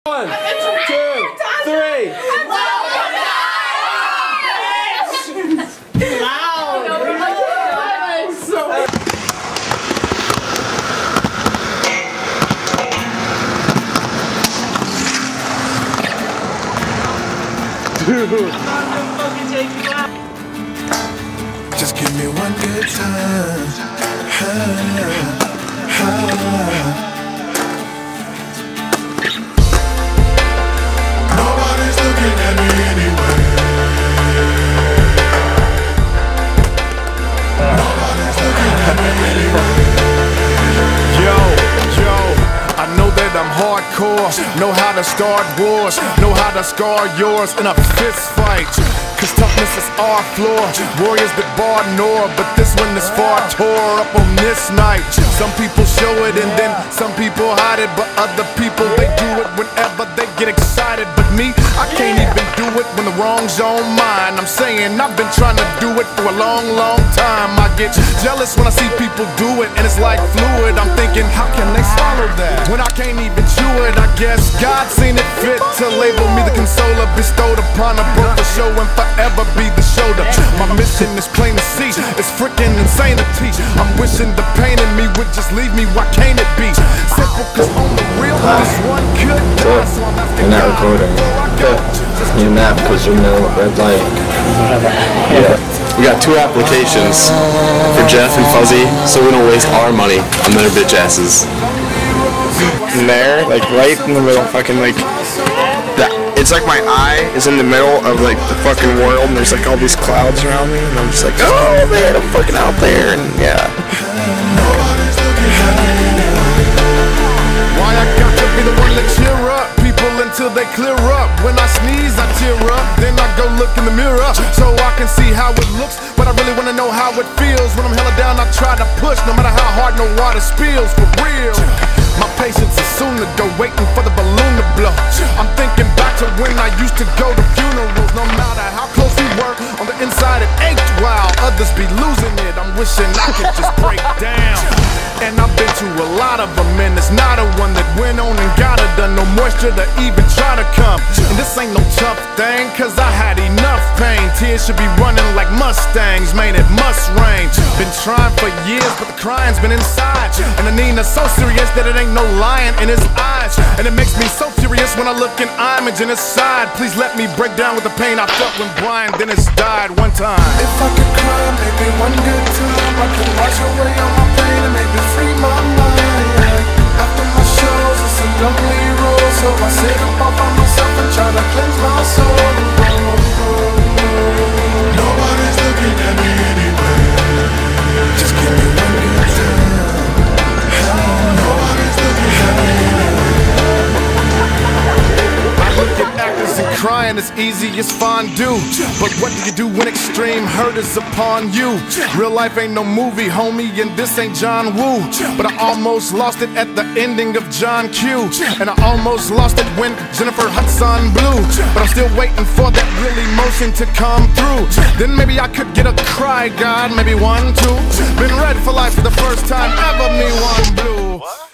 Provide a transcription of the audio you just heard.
1, 2, 3. Just give me one good time. Nobody's looking at me anyway. Nobody's looking at me anyway. Yo, I know that I'm hardcore. Know how to start wars. Know how to scar yours in a fist fight. Cause toughness is our floor. Warriors that bar nor, but this one is far tore up on this night. Some people show it and then some people hide it, but other people, they do it whenever they get excited. But me, I can't even do it when the wrong's on mine. I'm saying I've been trying to do it for a long, long time. I get jealous when I see people do it, and it's like fluid. I'm thinking, how can they swallow that when I can't even chew it? I guess God seen it fit to label me the consoler, bestowed upon a birth for show and forever be the shoulder. My mission is plain to see. It's freaking insanity. I'm wishing the pain in me would just leave me. Why can't it be simple? Cause on the real, this one could die. So I'm asking You're not recording. You're not because you know red light. Yeah. We got 2 applications for Jeff and Fuzzy, so we don't waste our money on their bitch asses. In there, like right in the middle, fucking like that. It's like my eye is in the middle of like the fucking world, and there's like all these clouds around me, and I'm just like, oh man, I'm fucking out there, and yeah. Why I got to be the one to cheer up people until they clear up? When I sneeze, I tear up, then I go look in the mirror so I can see how it looks. But I really wanna know how it feels. When I'm hella down, I try to push, no matter how hard no water spills, for real. My patience is soon to go, waiting for the balloon to blow. I'm thinking back to when I used to go to funerals. No matter how close we were, on the inside it ached while others be losing it. I'm wishing I could just break down. And I've been to a lot of them, and it's not a one that went on and got it done. No moisture to even try to come. And this ain't no tough thing, cause I had enough pain. Tears should be running like Mustangs, man, it must rain. Been trying for years, but the crying's been inside. And the Nina's so serious that it ain't no lying in his eyes. And it makes me so furious when I look in image in his side. Please let me break down with the pain I felt when Brian Dennis died one time. If I could cry, maybe one good time, I can wash away all my pain and maybe free my mind. After my shows, it's a lonely road, so I sit up all by myself and try to cleanse my soul. Nobody's looking at me anyway. Just give me one good time. Nobody's looking at me anyway. I look at actors and crying as easy as fondue. But what do you do when extreme hurt is upon you? Real life ain't no movie, homie, and this ain't John Woo. But I almost lost it at the ending of John Q. And I almost lost it when Jennifer Hudson blew. But I'm still waiting for that real emotion to come through. Then maybe I could get a cry, God, maybe 1, 2. Been red for life for the first time ever, me one blue.